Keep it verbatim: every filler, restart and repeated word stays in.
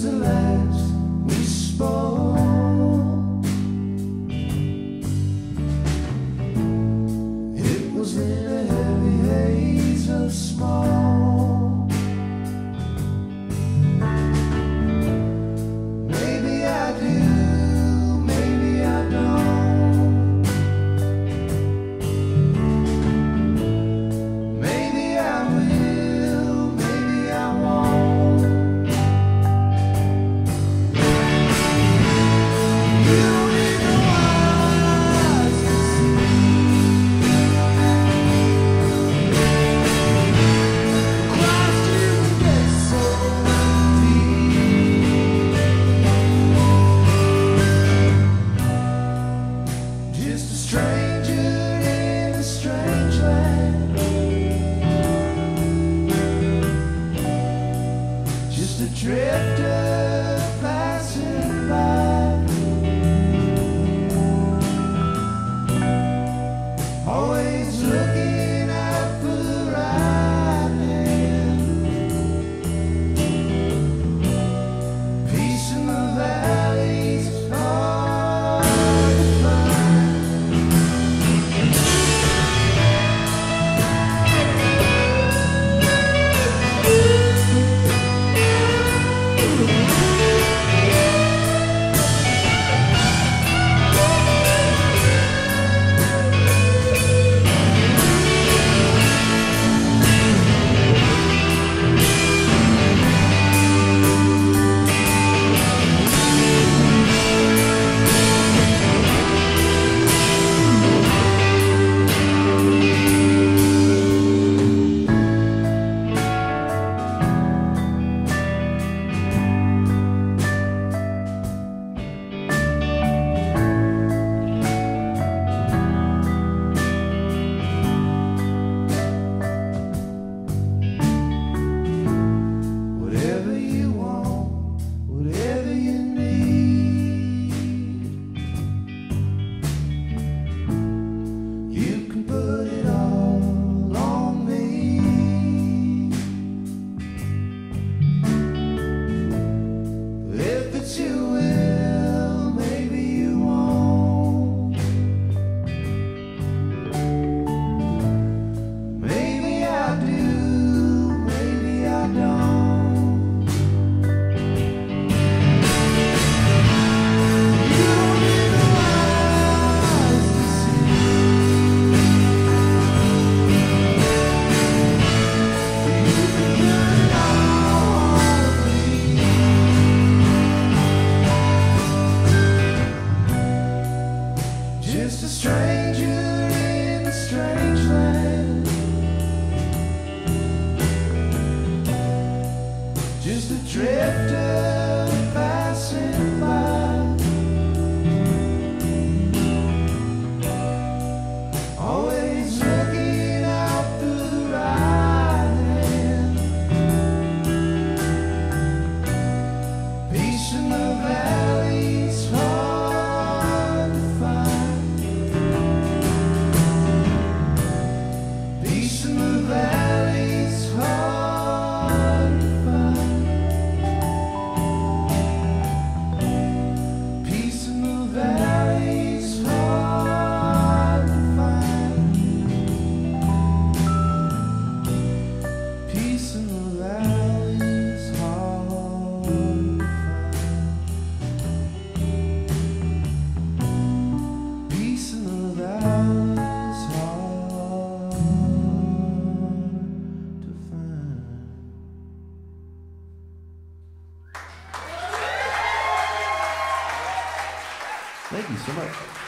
was the last we spoke. It was in a heavy haze of smoke. Maybe I do, maybe I don't. Maybe I will, maybe I won't. You don't need no eyes to see. Christ, you can get so deep. Just a stranger in a strange land. Just a drifter passing by. Always looking out for the right hand. Peace in the valleys, hard to find. Whatever you want, whatever you need, you can put it all on me. If it's your will, maybe you won't. Maybe I do, maybe I don't. You don't need no eyes to see. You can put it all on me. Just a stranger in a strange land. Just a drifter passing by. Always looking out for the right hand. Peace in the valleys, hard to find. Peace in the valleys, hard to find. Peace in the valleys, hard to find. Peace in the valleys, hard to find. Peace in the valleys, hard to find. Thank you so much.